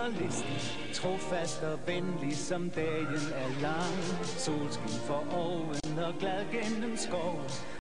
listig, trofast og venlig, som dagen er lang. Solskin for oven og glad gennem skoven.